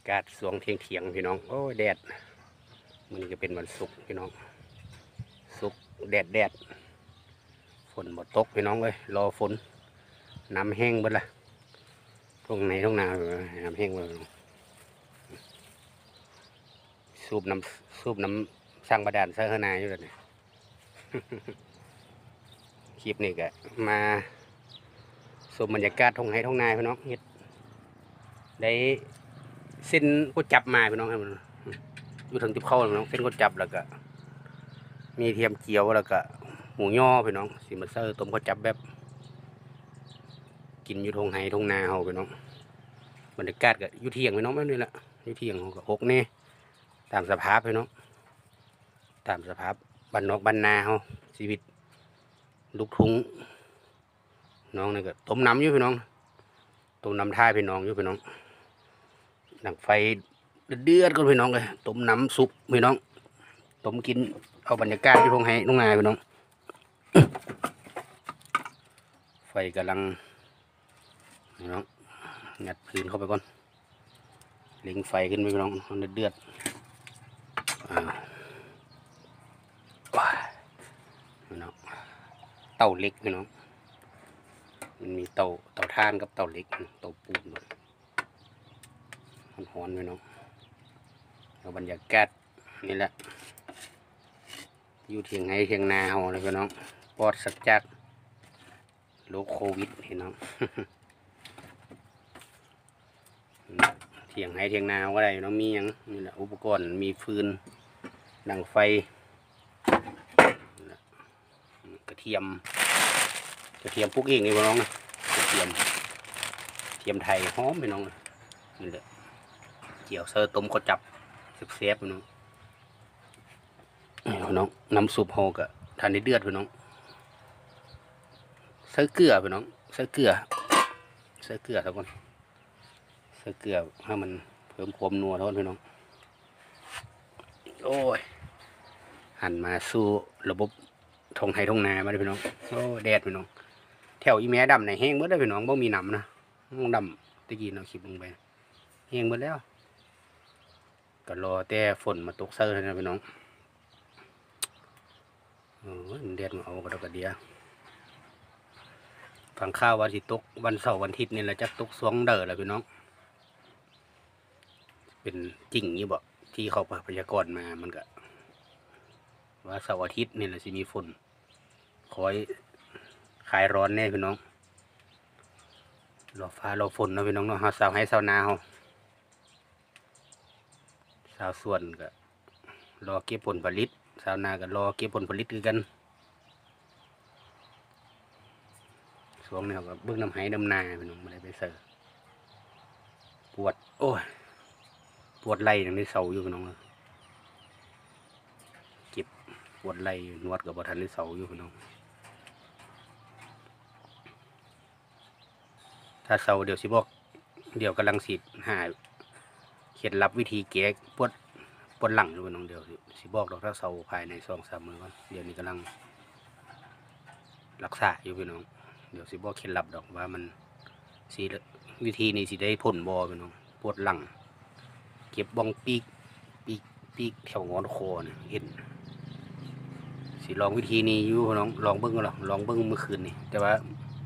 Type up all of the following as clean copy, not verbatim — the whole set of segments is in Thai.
ากาศสวงเทียงพี่น้องโอ้ยแดดมันก็เป็นวันศุกร์พี่น้องศุกร์แดดฝนหมดตกพี่น้องเลยรอฝนน้ำแห้งเบิดละตรงไหนตรงนาน้ำแห้งเบิดสูบน้ำสร้างบาดาลสร้างขนาอยู่เลยคลิปนี้ก็มาสูบบรรยากาศทงไห้ทงนาพี่น้องเฮ็ดได้เส้นก็จับมาพี่น้องให้มันอยู่ถึงจุดเข้าพี่น้องเส้นก็จับแล้วก็มีเทียมเจียวแล้วก็หมูย่อพี่น้องสิมาเซอร์ต้มก็จับแบบกินอยู่ทงไห้ทงนาเฮาพี่น้องบรรยากาศก็อยู่เที่ยงพี่น้องแบบนี้แหละอยู่เที่ยงเขาก็6นี่ตามสภาพพี่น้องตามสภาพบ้านนอกบ้านนาเฮาชีวิตลูกทุ่งน้องนี่ก็ต้มน้ำอยู่พี่น้องต้มน้ำท่าพี่น้องอยู่พี่น้องดังไฟเดือดก็พี่น้องเลยต้มน้ำซุปพี่น้องต้มกินเอาบรรยากาศที่ทงไห้ทงนาพี่น้อง ไฟกำลังพี่น้องงัดพื้นเข้าไปก่อนเล็งไฟขึ้นไปพี่น้องเดือดพี่น้องเตาเล็กพี่น้องมันมีเตาถ่านกับเตาเล็กเตาปูนหอนพี่น้องเอาบรรยากาศนี่แหละอยู่เทียงไห้เทียงนาเฮาเลยพี่น้องปลอดสักจากโรคโควิดพี่น้อง เทียงไห้เทียงนาก็ได้น้องมีอย่างนี่แหละอุปกรณ์มีฟืนดังไฟกระเทียมปลูกเองนี่พี่น้องกระเทียมไทยหอมพี่น้องนี่แหละเจียวเซอร์ต้มก็จับเสียบพี่น้องพี่น้องน้ำซุปโฮกะทานได้เดือดพี่น้องใส่เกลือพี่น้องใส่เกลือทุกคนใส่เกลือให้มันเพิ่มความนัวทุกคนพี่น้องโอ้ยหันมาสู้ระบบทงไห้ทงนามาเลยพี่น้องโอ้แดดพี่น้องแถวอีแม่ดำในแห้งเมื่อได้พี่น้องบ่มีน้ำนะดำตะกี้เราคลิปลงไปแห้งหมดแล้วก็รอแต่ฝนมาตกเซอร์นะพี่น้องโอ้ยแดดมาเอากระเดียฟังข้าววันที่ตกวันเสาร์วันอาทิตย์นี่แหละจะตกสวงเดอแล้วพี่น้องเป็นจริงนี่บอกที่เขาพยากรณ์มามันก็ว่าเสาร์อาทิตย์นี่แหละสิมีฝนคอยคลายร้อนแน่พี่น้องรอฟ้ารอฝนนะพี่น้องเนาะสาวให้สาวนาเฮาสาวส่วนก็รอเก็บผลผลิตสาวนาก็รอเก็บผลผลิตคือกันช่วงนี้เขาก็เบิ่งน้ำไหน้ำนาพี่น้องไม่ได้ไปเสิร์ฟปวดโอ้ยปวดไหล่ตรงนี้เสาอยู่พี่น้องเก็บปวดไหล่นวดกับบทันที่เสาอยู่พี่น้องถ้าเสาเดี๋ยวสิบอกเดี๋ยวกำลังสิหาเคล็ดลับวิธีแก้ปวดหลังอยู่พี่น้องเดี๋ยวสิบอกดอกถ้าเสาภายใน2-3 มื้อก่อนเดี๋ยวนี้กำลังรักษาอยู่พี่น้องเดี๋ยวสิบอกเคล็ดลับดอกว่ามันสิวิธีนี้สิได้ผลบ่พี่น้องปวดหลังเก็บบ้องปีกแถวงอนคอเนี่ยเห็นสิลองวิธีนี้อยู่พี่น้องลองเบิ้งก็ลองเบิ้งเมื่อคืนนี่แต่ว่า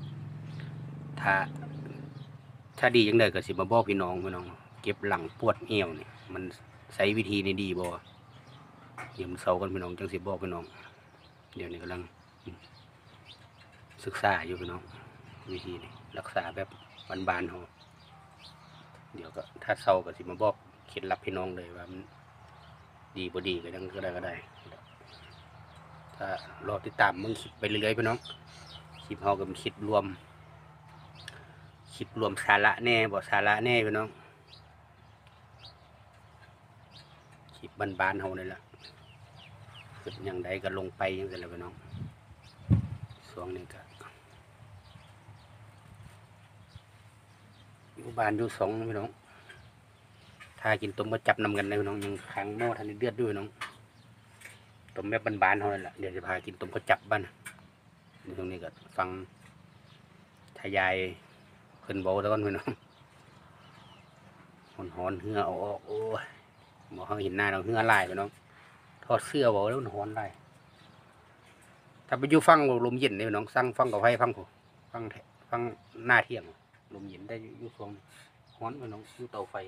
ถ้าดีจังไดก็สิมาบอกพี่น้องเก็บหลังปวดเหี่ยวนี่มันใช้วิธีนี้ดีบ่เดี๋ยวมันเศร้ากันพี่น้องจังสิบอกพี่น้องเดี๋ยวนี้กำลังศึกษาอยู่พี่น้องวิธีนี้รักษาแบบบานๆเขาเดี๋ยวก็ถ้าเศร้าก็สิมาบอกเคล็ดลับพี่น้องเลยว่ามันดีบ่ดีก็ได้ถ้ารอติดตามมึงคลิปไปเรื่อยๆพี่น้องคลิปเขาก็เป็นคลิปรวมสาระแน่บอกสาระแน่พี่น้องคลิปบ้านๆเขาเลยล่ะเกิดอย่างใดก็ลงไปอย่างนั้นแหละพี่น้องช่วงนี้ก็อยู่บ้านอยู่สองพี่น้องถ้ากินต้มมาจับนำกันเลยพี่น้องยังค้างหม้อทันเดือดด้วยน้องต้มแบบบานๆเขาเลยล่ะเดี๋ยวจะพากินต้มก็จับบ้านตรงนี้ก็ฟังทยายเพิ่นเบาแล้วกันพี่น้องหอนเหือเอาออกโอ้ยบอกเขาเห็นหน้าเราเหือลายไปน้องถอดเสื้อบอกแล้วมันหอนได้ถ้าไปอยู่ฟังลมเย็นเนี่ยน้องสั่งฟังกับไฟฟังผมฟังหน้าเที่ยงลมเย็นได้อยู่ช่วงหอนไปน้องอยู่เตาไฟ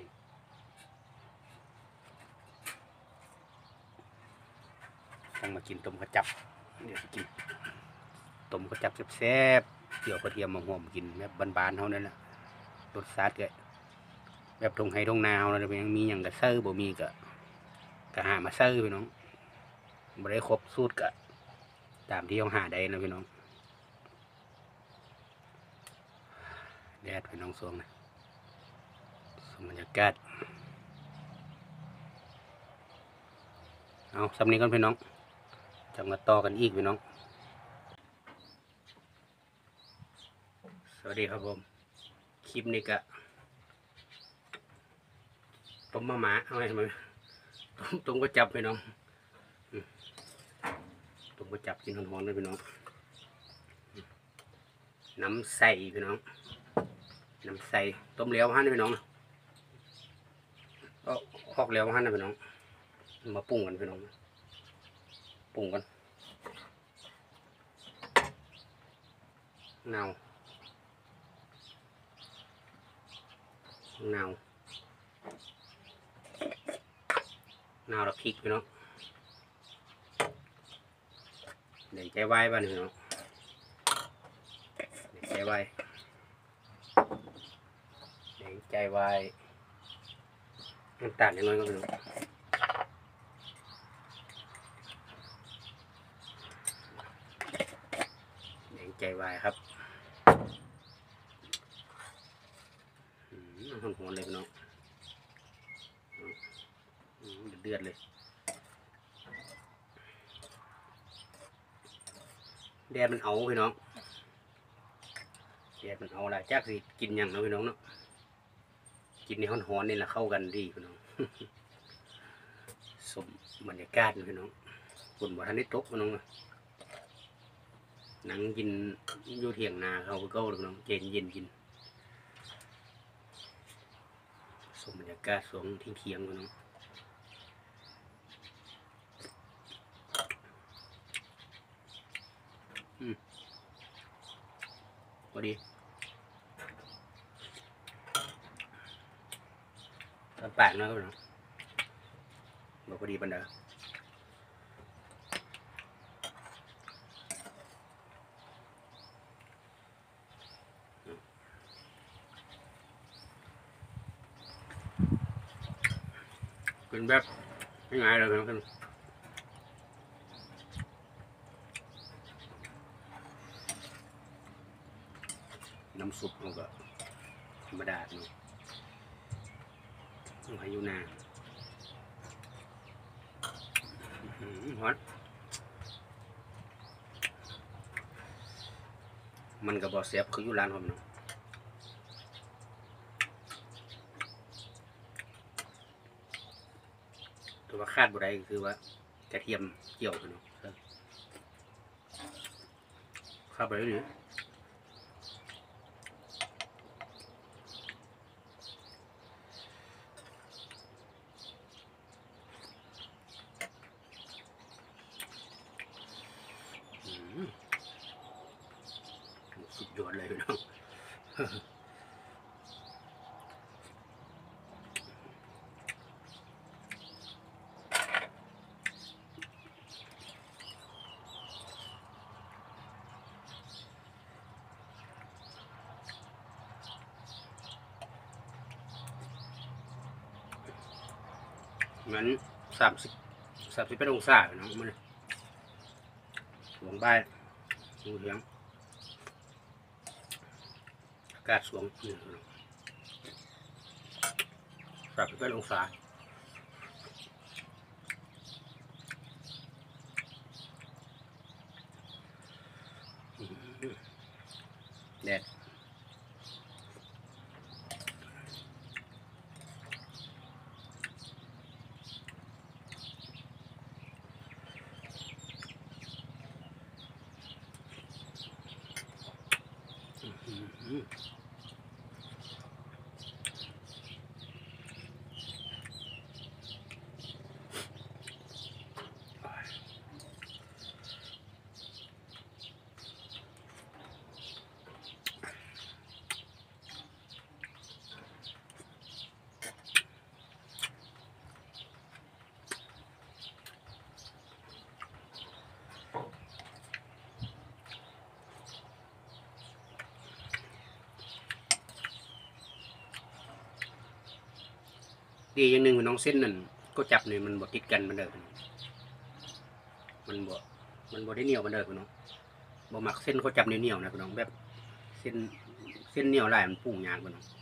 ต้องมากินต้มกระจับเดี๋ยวกินต้มกระจับแซ่บๆเกี่ยวกระเทียมมาห่วมกินแบบบานๆเขานั่นแหละรสชาติก็แบบตรงไห้ตรงนาเราเนี่ยยังมีอย่างกระเซอร์บ่มีกะหามาเซอร์พี่น้องบ่ได้ครบสูตรกะตามที่เขาหาได้นะพี่น้องแดดพี่น้องสวงนะสมบรรยากาศเอาสำนีก่อนพี่น้องจะมาต่อกันอีกพี่น้องสวัสดีครับผมคลิปนี้กะต้มมะม่าเอาไงมาต้มก็จับพี่น้องต้มก็จับกินหอมๆเลยพี่น้องน้ำใสพี่น้องน้ำใสต้มเหลวหั่นพี่น้องก็ออกเหลวหั่นนะพี่น้องมาปรุงกันพี่น้องปรุงกันเนาแล้วพริกพี่น้องเดี๋ยวใจไว้บ้านพี่น้องเดี๋ยวใจไว้น้ำตาลน้อยก็พี่น้องเดี๋ยวใจไว้ครับหอมๆเลยพี่น้องเดือดเลยแดดมันเอาพี่น้องแดดมันเอาละจักสิกินอย่างเนาะพี่น้องเนาะกินในหอนๆนี่แหละเข้ากันดีพี่น้อง สมบรรยากาศพี่น้องฝนบ่ทันได้ตกพี่น้องหนังกินอยู่เถียงนาเขาก็พี่น้องเย็นกินสมบรรยากาศสวงเที่ยงพี่น้องพอดีตอนแปลกนะพี่น้องบอกพอดีปันเดอเป็นแบบง่ายๆเลยพี่น้องน้ำซุปมันก็ธรรมดาเนาะพายุนาฮอตมันก็บอกเสียบคืออยู่ร้านผมเนาะตัวว่าคาดบ่ได้คือว่ากระเทียมเกี่ยวกันเนาะคาดบ่ได้หรือสุดยอดเลยพี่น้องงั้น30องศาเนาะมันสวงบ้านสวงเลี้ยงอากาศสวงนี่30องศาแดดดีอย่างหนึ่งน้องเส้นนั่นก็จับเนี่ยมันบดติดกันมันเด้อมันบ่มันบ่ได้เหนียวมันเด้อพี่น้องบ่มักเส้นเขาจับเหนียวๆนะพี่น้องแบบเส้นเส้นเหนียวลายมันปุ่งยากพี่น้อง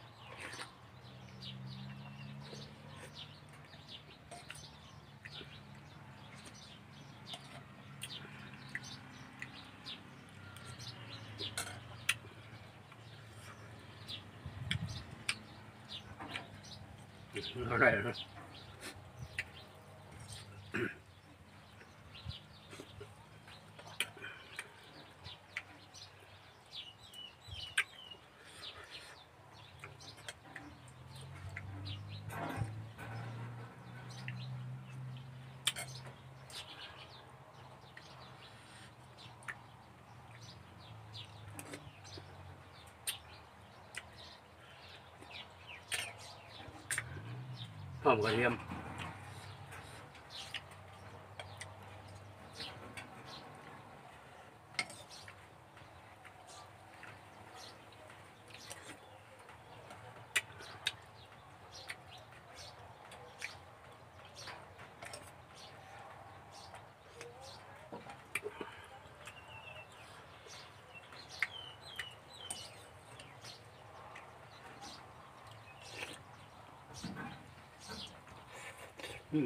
อร่อยนะหอมกระเทียมอืม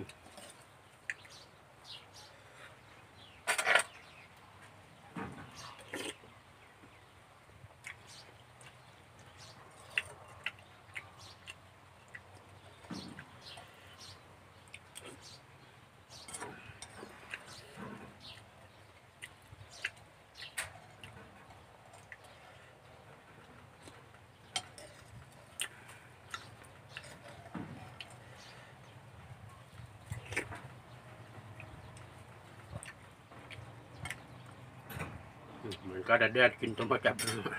มันก็เดือดกินต้มจับ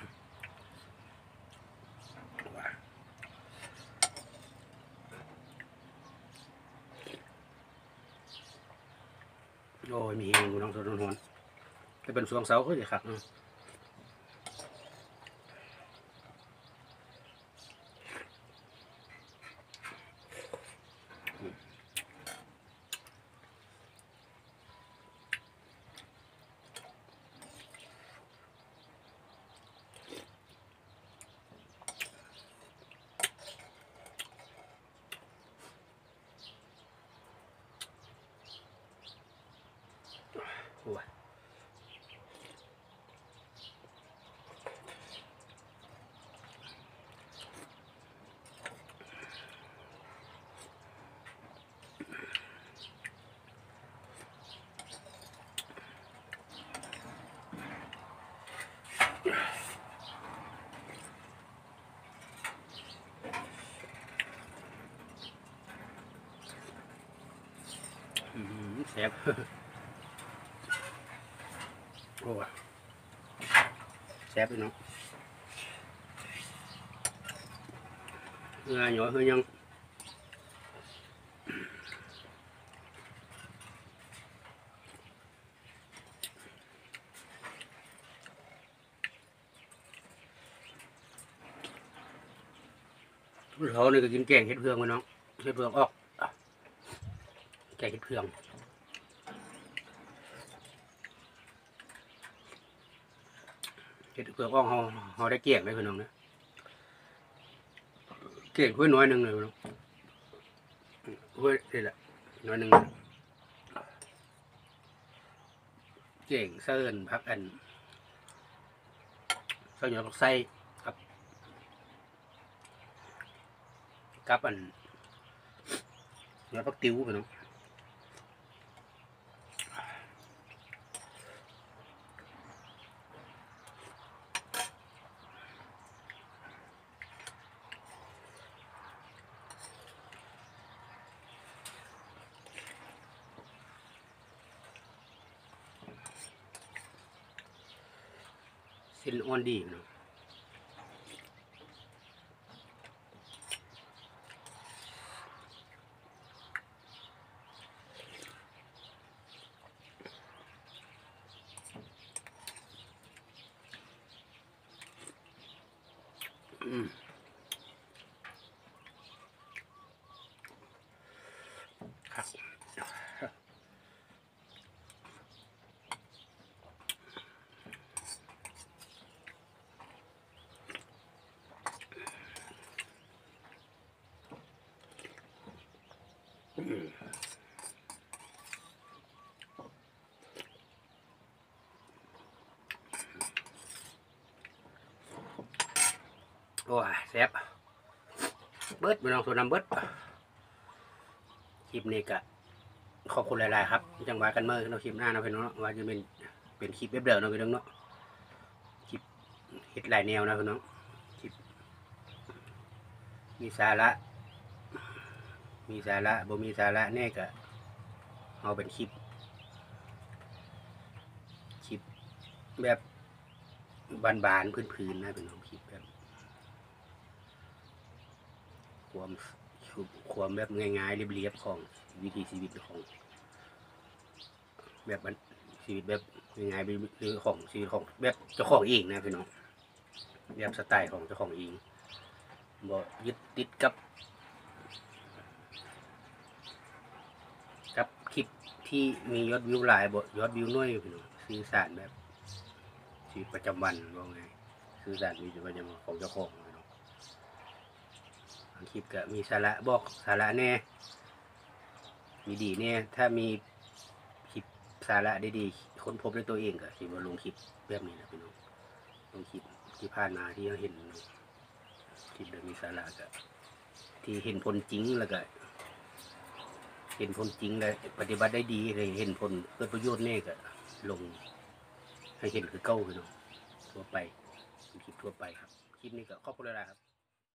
โอ้ยมีเองน้องสดนอนจะเป็นสวงเสาก็จะขักเนาะโอ้ยแซ่บโอ้ยแซ่บพี่น้องเนื้อหน่อยเฮ้ยยังเขาเนี่ยก็กินแกงเห็ดเผือกมาน้องเห็ดเผือกออกแกงเห็ดเผือกเห็ดเผือกออกเขาได้เกลี่ยงเลยพี่น้องนะเกลี่ยงเพื่อน้อยหนึ่งเลยพี่น้องเพื่อนี่แหละน้อยหนึ่งเก่งเซิร์นพักอันเซิร์นหยอดไส้กับอันหยอดพักติ้วพี่น้องเส้นอ่อนดีพี่น้องโอ้ยแซ่บเบิดพี่น้องส่วนน้ำเบิดคลิปนี้ก็ขอบคุณหลายๆครับจังหวะกันเมื่อเราคลิปหน้าเราะพี่น้องว่าจะเป็นคลิปแบบเดิมเนาะพี่น้องเนาะคลิปเฮ็ดหลายแนวนะพี่น้องคลิปมีสาระบ่มีสาระแน่ก็เอาเป็นคลิปแบบบานๆพื้นๆนะพี่น้องคลิปแบบความแบบง่ายๆเรียบๆของวิถีชีวิตของแบบชีวิตแบบง่ายๆหรือของชีวิตของแบบเจ้าของเองนะพี่น้องแบบสไตล์ของเจ้าของเองบ่ยึดติดกับคลิปที่มียอดวิวหลายบ่ยอดวิวน้อยพี่น้องสื่อสารแบบชีวิตประจำวันว่าไงสื่อสารมีชีวิตประจำวันของเจ้าของพี่น้องคลิปก็มีสาระบอกสาระแน่มีดีแน่ถ้ามีคลิปสาระดีๆค้นพบด้วยตัวเองก็สิว่าลงคลิปแบบนี้นะพี่น้องลงคลิปที่ผ่านมาที่เราเห็นคลิปแบบมีสาระก็ที่เห็นผลจริงแล้วก็เห็นผลจริงเลยปฏิบัติได้ดีเลยเห็นผลเกิดประโยชน์แน่ก็ลงให้เห็นคือเก้าพี่น้องทั่วไปคลิปทั่วไปครับคลิปนี้ก็ขอบคุณหลายๆครับ